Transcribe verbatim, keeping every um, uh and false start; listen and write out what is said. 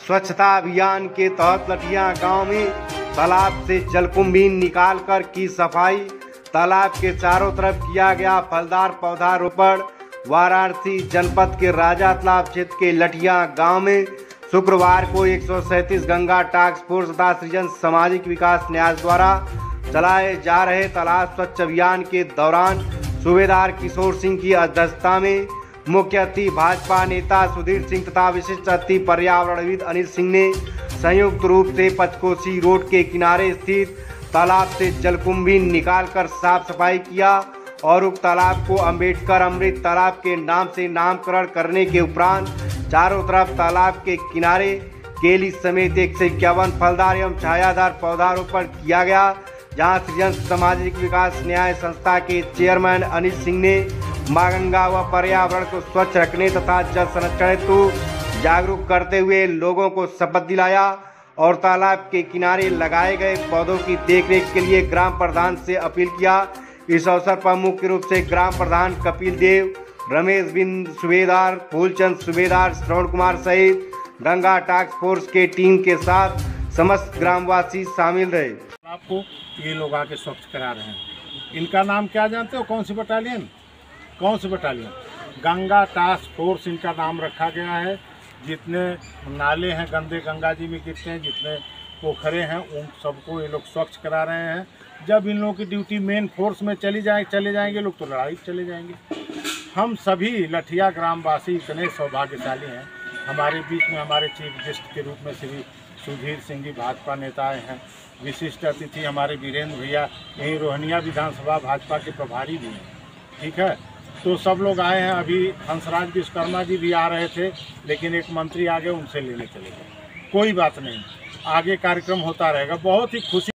स्वच्छता अभियान के तहत लठिया गांव में तालाब से जलकुंभी निकालकर की सफाई। तालाब के चारों तरफ किया गया फलदार पौधारोपण। वाराणसी जनपद के राजा तालाब क्षेत्र के लठिया गांव में शुक्रवार को एक सौ सैंतीस गंगा टास्क फोर्स तथा सृजन सामाजिक विकास न्यास द्वारा चलाए जा रहे तालाब स्वच्छ अभियान के दौरान सूबेदार किशोर सिंह की अध्यक्षता में मुख्य अतिथि भाजपा नेता सुधीर सिंह तथा विशिष्ट अतिथि पर्यावरणविद अनिल सिंह ने संयुक्त रूप से पंचकोशी रोड के किनारे स्थित तालाब से जलकुंभी निकालकर साफ सफाई किया और उक्त तालाब को अंबेडकर अमृत तालाब के नाम से नामकरण करने के उपरांत चारों तरफ तालाब के किनारे केली समेत एक सौ इक्यावन फलदार एवं छायादार पौधारोपण किया गया, जहां सृजन सामाजिक विकास न्याय संस्था के चेयरमैन अनिल सिंह ने मां गंगा व पर्यावरण को स्वच्छ रखने तथा जल संरक्षण हेतु जागरूक करते हुए लोगों को शपथ दिलाया और तालाब के किनारे लगाए गए पौधों की देखरेख के लिए ग्राम प्रधान से अपील किया। इस अवसर पर मुख्य रूप से ग्राम प्रधान कपिल देव, रमेश बिंद सुबेदार, फूलचंद सुबेदार, श्रवण कुमार सहित गंगा टास्क फोर्स के टीम के साथ समस्त ग्रामवासी शामिल रहे। आपको ये लोग आके स्वच्छ करा रहे हैं। इनका नाम क्या जानते हो? कौन सी बटालियन? कौन सी बटालियन? गंगा टास्क फोर्स इनका नाम रखा गया है। जितने नाले हैं गंदे गंगा जी में गिरते हैं, जितने पोखरे हैं, उन सबको ये लोग स्वच्छ करा रहे हैं। जब इन लोगों की ड्यूटी मेन फोर्स में चली जाए चले जाएंगे लोग तो लड़ाई चले जाएंगे। हम सभी लठिया ग्रामवासी इतने सौभाग्यशाली हैं। हमारे बीच में हमारे चीफ गेस्ट के रूप में श्री सुधीर सिंह जी भाजपा नेता आए हैं। विशिष्ट अतिथि हमारे वीरेंद्र भैया यहीं रोहनिया विधानसभा भाजपा के प्रभारी भी हैं। ठीक है, तो सब लोग आए हैं। अभी हंसराज विश्वकर्मा जी भी आ रहे थे, लेकिन एक मंत्री आ गए, उनसे लेने चले गए। कोई बात नहीं, आगे कार्यक्रम होता रहेगा। बहुत ही खुशी